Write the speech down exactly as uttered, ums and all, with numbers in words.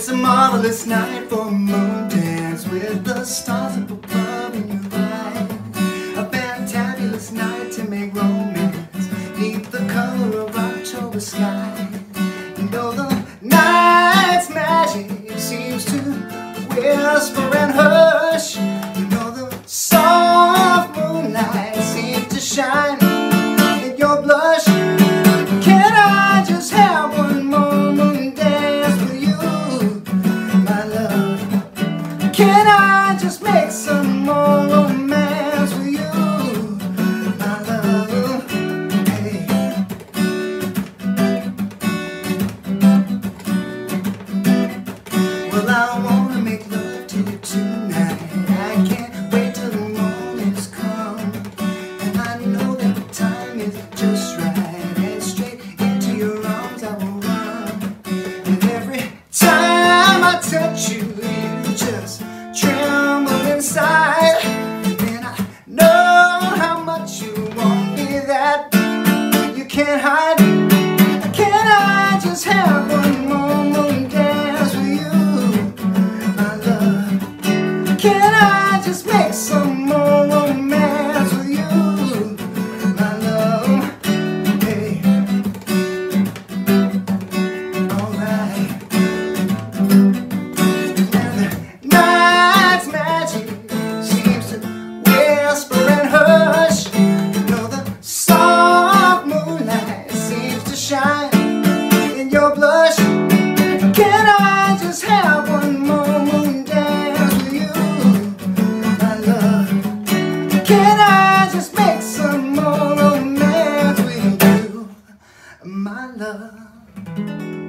It's a marvelous night for a moondance with the stars up above in your eyes. A fantabulous night to make romance neath the color of October sky. You know the night's magic seems to whisper and hush. You know the soft moonlight seems to shine in your blush. Can I just have one more moon dance with you, my love? Can I just make some more romance with you, my love? Hey. Well, I wanna make love to you tonight. I can't wait till the morning's come, and I know that the time is just right. And straight into your arms I will run. And every time I touch you, you just tremble inside. And I know how much you want me that you can't hide. Can I just have one more moon dance with you, my love? Can I just make some more romance with you, my love? Hey, alright. And the night's magic seems to whisper and hush. You know the soft moonlight seems to shine in your blush. Can I just have one more moon dance with you, my love? Can I just make some more romance with you, my love?